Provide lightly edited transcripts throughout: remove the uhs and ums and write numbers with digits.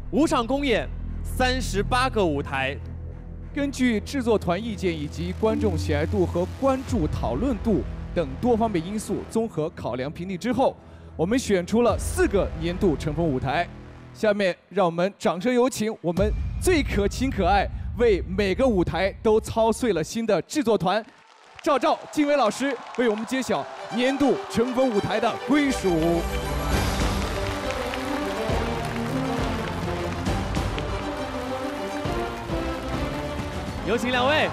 5场公演，38个舞台。 根据制作团意见以及观众喜爱度和关注讨论度等多方面因素综合考量评定之后，我们选出了4个年度乘风舞台。下面让我们掌声有请我们最可亲可爱、为每个舞台都操碎了心的制作团赵照、金伟老师为我们揭晓年度乘风舞台的归属。 有请2位。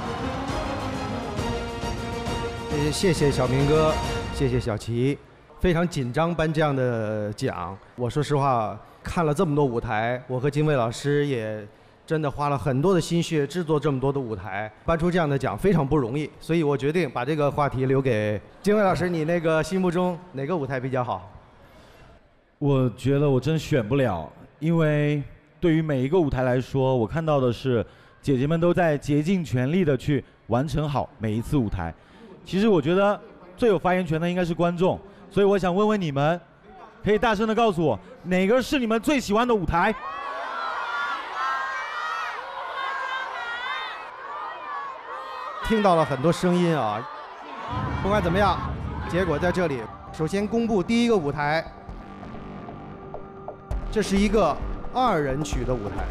谢谢小明哥，谢谢小齐，非常紧张颁这样的奖。我说实话，看了这么多舞台，我和金卫老师也真的花了很多的心血制作这么多的舞台，颁出这样的奖非常不容易。所以我决定把这个话题留给金卫老师，你那个心目中哪个舞台比较好？ 我觉得我真选不了，因为对于每一个舞台来说，我看到的是姐姐们都在竭尽全力的去完成好每一次舞台。其实我觉得最有发言权的应该是观众，所以我想问问你们，可以大声的告诉我哪个是你们最喜欢的舞台？ 听到了很多声音啊，不管怎么样，结果在这里。首先公布第一个舞台，这是一个2人曲的舞台。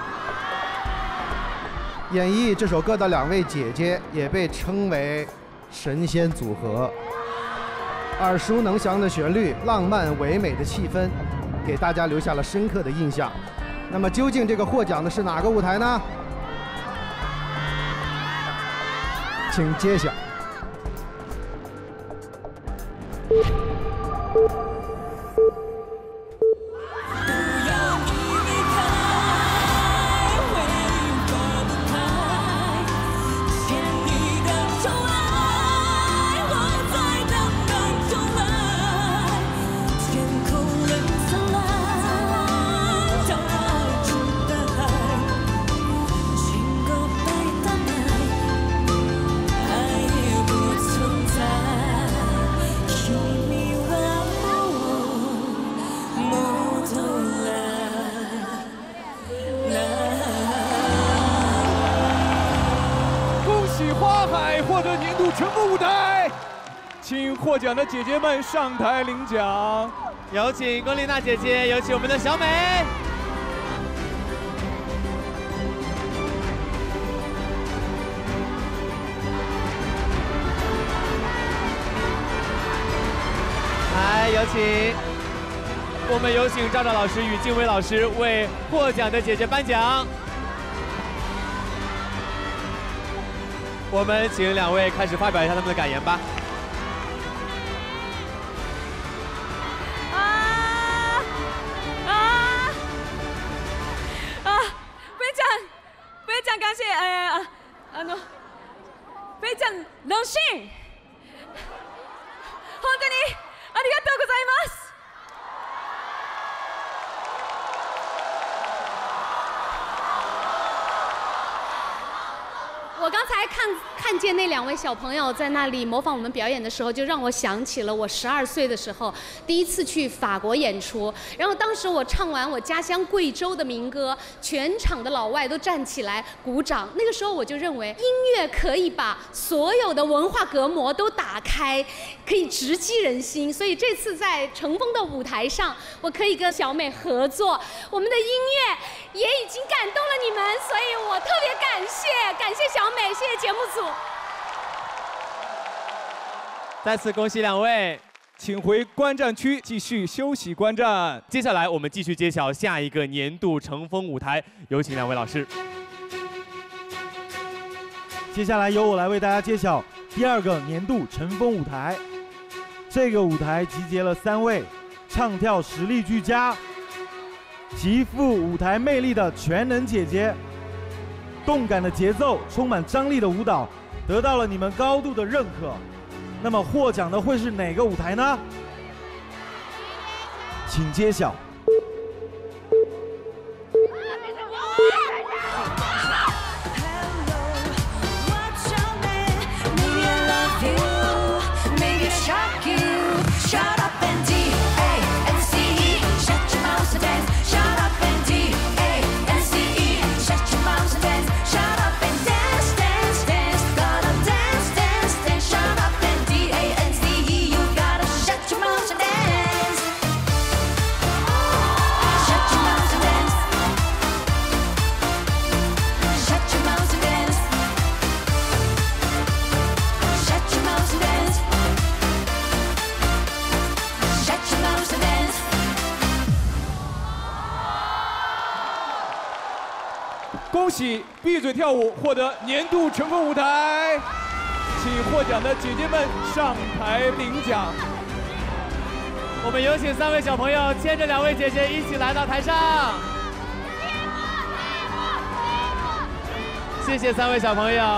演绎这首歌的2位姐姐也被称为神仙组合。耳熟能详的旋律，浪漫唯美的气氛，给大家留下了深刻的印象。那么究竟这个获奖的是哪个舞台呢？请揭晓。 乘风舞台，请获奖的姐姐们上台领奖。 有请龚丽娜姐姐，有请我们的小美。来，有请，我们有请赵照老师与静伟老师为获奖的姐姐颁奖。我们请2位开始发表一下他们的感言吧。 非常感谢非常荣幸，本当にありがとうございます。 我刚才看见那2位小朋友在那里模仿我们表演的时候，就让我想起了我12岁的时候第一次去法国演出。然后当时我唱完我家乡贵州的民歌，全场的老外都站起来鼓掌。那个时候我就认为音乐可以把所有的文化隔膜都打开，可以直击人心。所以这次在乘风的舞台上，我可以跟小美合作，我们的音乐也已经感动了你们，所以我特别感谢小美，谢谢节目组。 再次恭喜2位， 请回观战区继续休息观战。 接下来我们继续揭晓下一个年度乘风舞台，有请2位老师。 接下来由我来为大家揭晓第2个年度乘风舞台。这个舞台集结了3位唱跳实力俱佳、极富舞台魅力的全能姐姐，动感的节奏、充满张力的舞蹈得到了你们高度的认可。那么获奖的会是哪个舞台呢？请揭晓。 Shut up and dance. 恭喜闭嘴跳舞获得年度乘风舞台，请获奖的姐姐们上台领奖。 我们有请3位小朋友牵着2位姐姐一起来到台上。谢谢3位小朋友。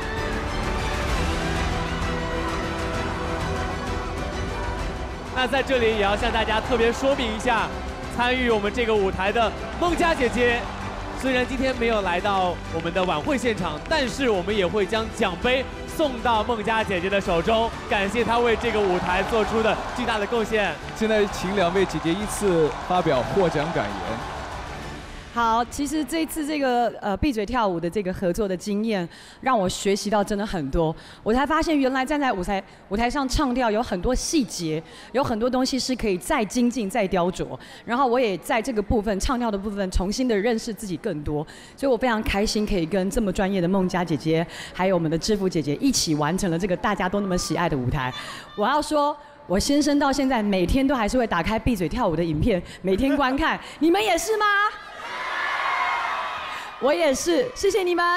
那在这里也要向大家特别说明一下，参与我们这个舞台的孟佳姐姐，虽然今天没有来到我们的晚会现场，但是我们也会将奖杯送到孟佳姐姐的手中，感谢她为这个舞台做出的巨大的贡献。 现在请2位姐姐依次发表获奖感言。 好，其实这次这个闭嘴跳舞的这个合作的经验，让我学习到真的很多。我才发现，原来站在舞台上唱跳有很多细节，有很多东西是可以再精进、再雕琢。然后我也在这个部分唱跳的部分，重新的认识自己更多。所以我非常开心，可以跟这么专业的孟佳姐姐，还有我们的知福姐姐一起完成了这个大家都那么喜爱的舞台。我要说。我先生到现在每天都还是会打开闭嘴跳舞的影片，每天观看。你们也是吗？我也是，谢谢你们。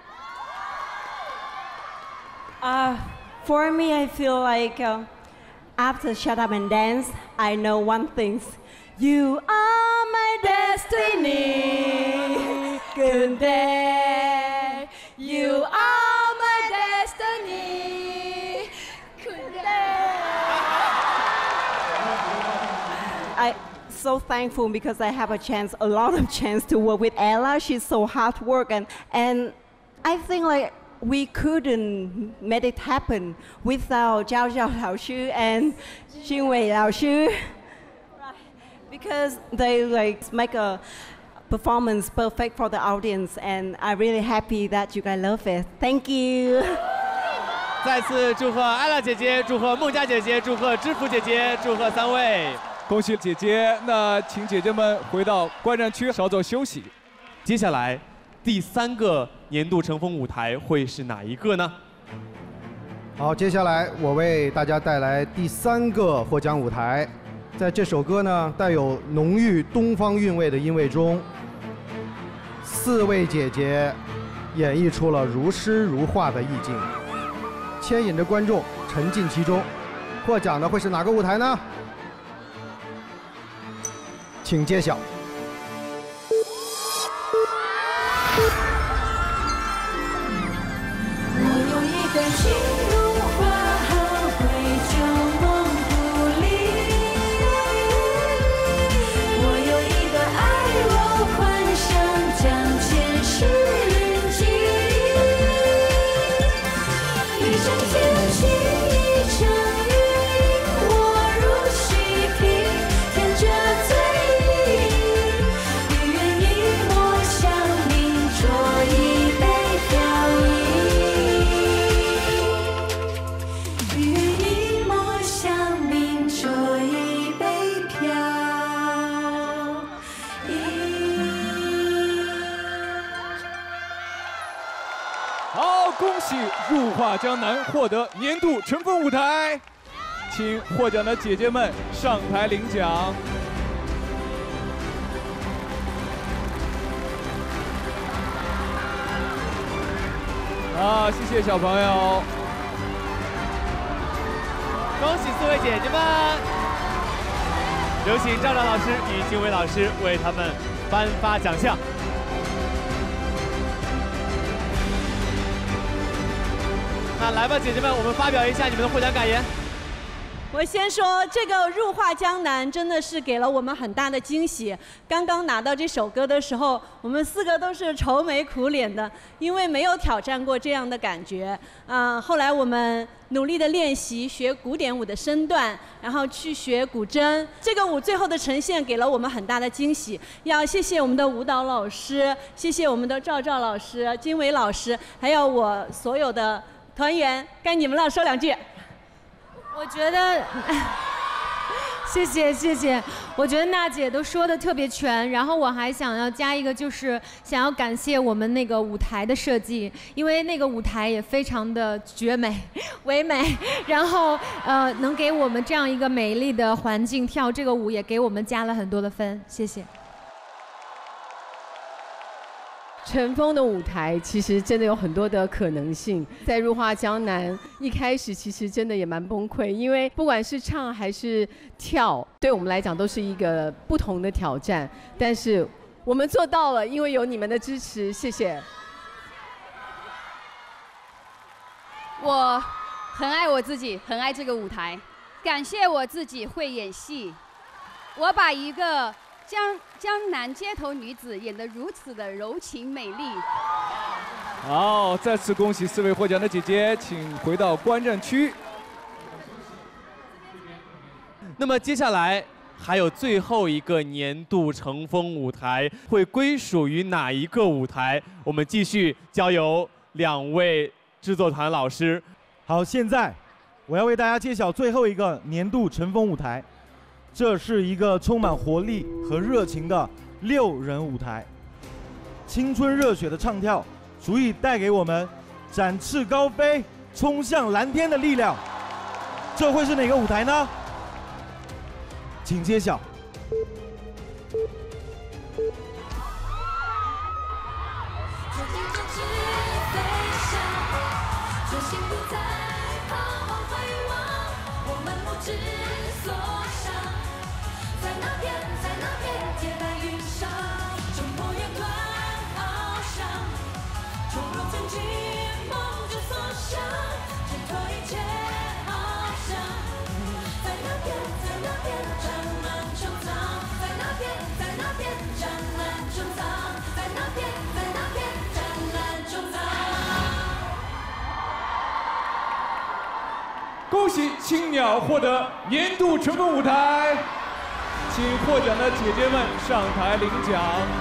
For me, I feel like after Shut Up and Dance, I know one thing. You are my destiny. Good day. You are my destiny. Good day. I'm so thankful because I have a lot of chance to work with Ella. She's so hard work and I think like we couldn't make it happen without Zhao Zhao 老师 and 金伟老师 because they like make a performance perfect for the audience and I'm really happy that you guys love it. Thank you. 再次祝贺艾拉姐姐，祝贺孟佳姐姐，祝贺知福姐姐，祝贺3位。 恭喜姐姐，那请姐姐们回到观战区稍作休息。 接下来，第3个年度乘风舞台会是哪一个呢？ 好，接下来我为大家带来第3个获奖舞台。在这首歌呢，带有浓郁东方韵味的音乐中，4位姐姐演绎出了如诗如画的意境，牵引着观众沉浸其中。获奖的会是哪个舞台呢？请揭晓。 我有一份心如花好会旧梦不离，我有一个爱若幻想将前世铭记，一声天气一场雨，我如细皮舔着嘴。 恭喜入画江南获得年度乘风舞台，请获奖的姐姐们上台领奖。好，谢谢小朋友。 恭喜4位姐姐们！有请赵赵老师与金伟老师为他们颁发奖项。那来吧，姐姐们，我们发表一下你们的获奖感言。 我先说，这个入画江南真的是给了我们很大的惊喜。刚刚拿到这首歌的时候，我们4个都是愁眉苦脸的，因为没有挑战过这样的感觉。后来我们努力的练习，学古典舞的身段，然后去学古筝。这个舞最后的呈现给了我们很大的惊喜。要谢谢我们的舞蹈老师，谢谢我们的赵赵老师、金伟老师，还有我所有的团员，该你们了，说2句。 我觉得，谢谢，我觉得娜姐都说的特别全，然后我还想要加一个，就是想要感谢我们那个舞台的设计，因为那个舞台也非常的绝美、唯美，然后能给我们这样一个美丽的环境跳这个舞，也给我们加了很多的分，谢谢。 乘风的舞台其实真的有很多的可能性。在入画江南一开始其实真的也蛮崩溃，因为不管是唱还是跳，对我们来讲都是一个不同的挑战。但是我们做到了，因为有你们的支持，谢谢。 我很爱我自己，很爱这个舞台，感谢我自己会演戏。我把一个江南街头女子演得如此的柔情美丽。 好，再次恭喜4位获奖的姐姐，请回到观战区。 那么接下来还有最后一个年度乘风舞台，会归属于哪一个舞台？我们继续交由2位制作团老师。 好，现在我要为大家揭晓最后一个年度乘风舞台。这是一个充满活力和热情的6人舞台，青春热血的唱跳足以带给我们展翅高飞、冲向蓝天的力量。这会是哪个舞台呢？请揭晓。 恭喜青鸟获得年度乘风舞台，请获奖的姐姐们上台领奖。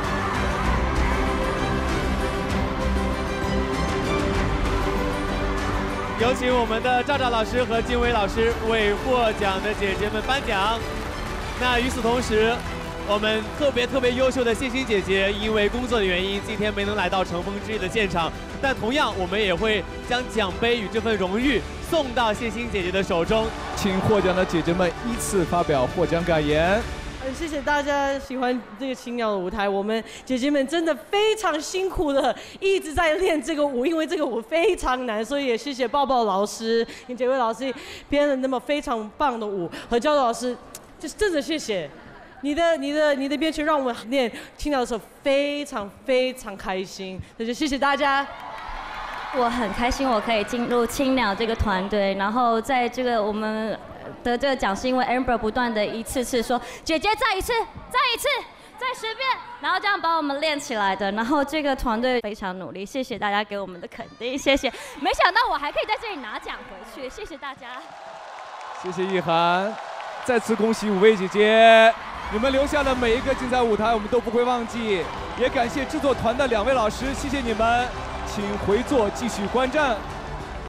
有请我们的赵老师和金伟老师为获奖的姐姐们颁奖。那与此同时，我们特别优秀的谢欣姐姐，因为工作的原因，今天没能来到乘风之夜的现场。但同样，我们也会将奖杯与这份荣誉送到谢欣姐姐的手中。 请获奖的姐姐们依次发表获奖感言。 谢谢大家喜欢这个青鸟的舞台，我们姐姐们真的非常辛苦的一直在练这个舞，因为这个舞非常难，所以也谢谢抱抱老师跟几位老师编了那么非常棒的舞，和教导老师，就是真的谢谢。你的编曲让我们练青鸟的时候非常开心，那就谢谢大家。 我很开心我可以进入青鸟这个团队，然后在这个我们得这个奖是因为 Amber 不断的一次说姐姐再一次再10遍，然后这样把我们练起来的。然后这个团队非常努力，谢谢大家给我们的肯定，谢谢。没想到我还可以在这里拿奖回去，谢谢大家。 谢谢意涵，再次恭喜5位姐姐，你们留下的每一个精彩舞台我们都不会忘记。也感谢制作团的2位老师，谢谢你们，请回座继续观战。